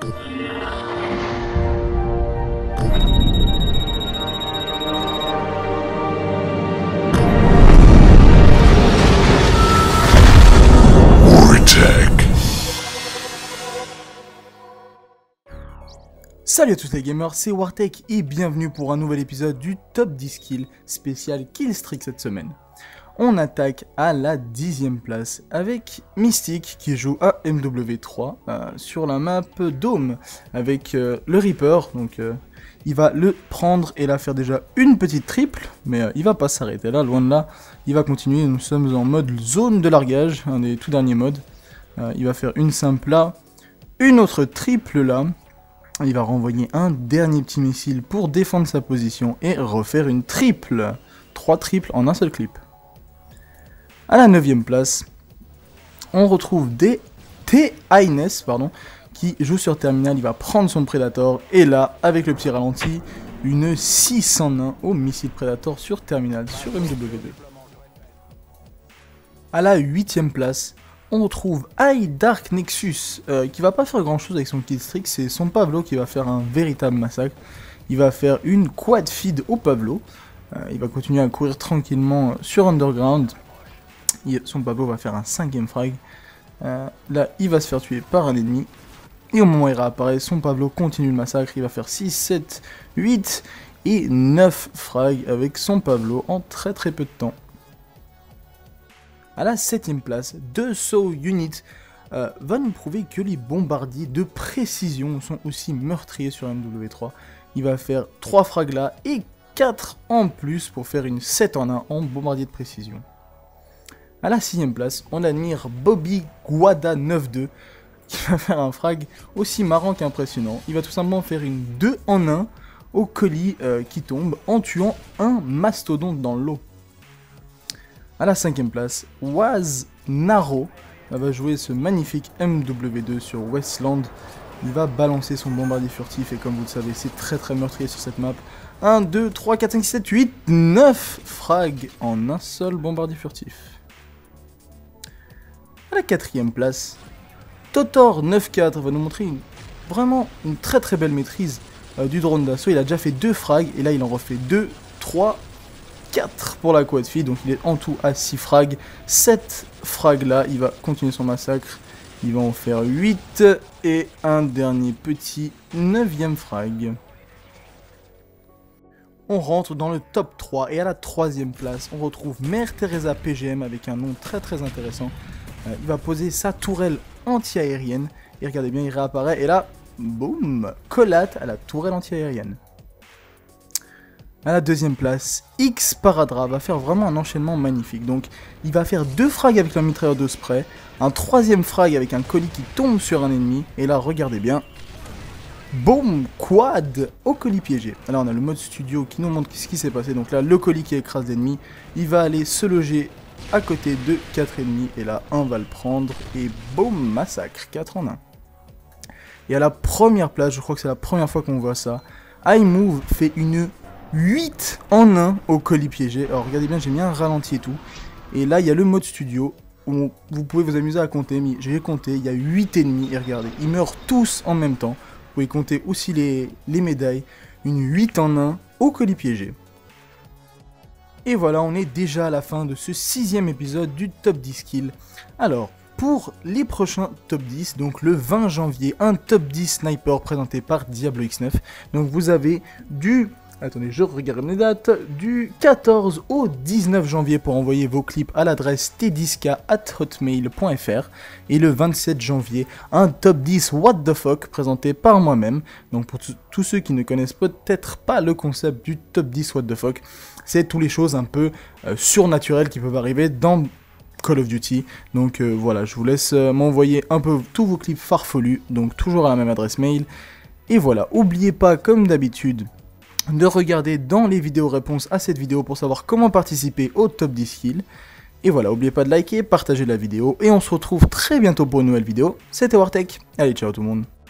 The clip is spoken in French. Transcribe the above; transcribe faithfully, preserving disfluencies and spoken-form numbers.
Salut à tous les gamers, c'est Wartech et bienvenue pour un nouvel épisode du Top dix Kills spécial Killstreak cette semaine. On attaque à la dixième place avec Mystic qui joue à M W trois euh, sur la map Dome avec euh, le Reaper. Donc euh, il va le prendre et là faire déjà une petite triple, mais euh, il va pas s'arrêter là, loin de là. Il va continuer, nous sommes en mode zone de largage, un des tout derniers modes. Euh, il va faire une simple là, une autre triple là. Il va renvoyer un dernier petit missile pour défendre sa position et refaire une triple. Trois triples en un seul clip. À la neuvième place, on retrouve des T-Ines, pardon, qui joue sur terminal. Il va prendre son Predator et là, avec le petit ralenti, une six en un au missile Predator sur terminal sur M W deux. À la huitième place, on retrouve High Dark Nexus, euh, qui va pas faire grand chose avec son killstreak, c'est son Pavlo qui va faire un véritable massacre. Il va faire une quad feed au Pavlo, euh, il va continuer à courir tranquillement sur Underground. Il, son Pavlo va faire un cinquième frag, euh, là il va se faire tuer par un ennemi. Et au moment où il réapparaît, son Pavlo continue le massacre, il va faire six, sept, huit et neuf frags avec son Pavlo en très très peu de temps. À la septième place, deux Saw Unit euh, va nous prouver que les bombardiers de précision sont aussi meurtriers sur M W trois. Il va faire trois frags là et quatre en plus pour faire une sept en un en bombardier de précision. À la sixième place, on admire Bobby Guada neuf deux qui va faire un frag aussi marrant qu'impressionnant. Il va tout simplement faire une deux en un au colis euh, qui tombe en tuant un mastodonte dans l'eau. À la cinquième place, Was Naro va jouer ce magnifique M W deux sur Westland. Il va balancer son bombardier furtif et comme vous le savez, c'est très très meurtrier sur cette map. un, deux, trois, quatre, cinq, six, sept, huit, neuf frags en un seul bombardier furtif. À la quatrième place, Totor neuf quatre va nous montrer une, vraiment une très très belle maîtrise euh, du drone d'assaut. Il a déjà fait deux frags et là il en refait deux, trois, quatre pour la quad feed, donc il est en tout à six frags. sept frags là, il va continuer son massacre. Il va en faire huit et un dernier petit neuvième frag. On rentre dans le top trois et à la troisième place, on retrouve Mère Teresa P G M avec un nom très très intéressant. Euh, il va poser sa tourelle anti-aérienne et regardez bien, il réapparaît et là, boum, collate à la tourelle anti-aérienne. À la deuxième place, X Paradra va faire vraiment un enchaînement magnifique. Donc, il va faire deux frags avec un mitrailleur de spray, un troisième frag avec un colis qui tombe sur un ennemi, et là, regardez bien, boum, quad au colis piégé. Alors, on a le mode studio qui nous montre ce qui s'est passé. Donc là, le colis qui écrase l'ennemi, il va aller se loger à côté de quatre ennemis, et là, un va le prendre, et boum, massacre, quatre en un. Et à la première place, je crois que c'est la première fois qu'on voit ça, iMove fait une huit en un au colis piégé. Alors regardez bien, j'ai mis un ralenti et tout. Et là il y a le mode studio où vous pouvez vous amuser à compter. Mais j'ai compté, il y a huit ennemis et regardez, ils meurent tous en même temps. Vous pouvez compter aussi les, les médailles. Une huit en un au colis piégé. Et voilà, on est déjà à la fin de ce sixième épisode du Top dix Kills. Alors, pour les prochains Top dix, donc le vingt janvier, un Top dix Sniper présenté par Diablo X neuf. Donc vous avez du... Attendez, je regarde les dates, du quatorze au dix-neuf janvier pour envoyer vos clips à l'adresse t dix k arobase hotmail point f r. Et le vingt-sept janvier, un top dix What the fuck présenté par moi-même. Donc pour tous ceux qui ne connaissent peut-être pas le concept du top dix What the fuck, c'est toutes les choses un peu euh, surnaturelles qui peuvent arriver dans Call of Duty. Donc euh, voilà, je vous laisse euh, m'envoyer un peu tous vos clips farfelus, donc toujours à la même adresse mail. Et voilà, n'oubliez pas comme d'habitude de regarder dans les vidéos réponses à cette vidéo pour savoir comment participer au Top dix Kills. Et voilà, n'oubliez pas de liker, partager la vidéo, et on se retrouve très bientôt pour une nouvelle vidéo. C'était Wartech, allez ciao tout le monde.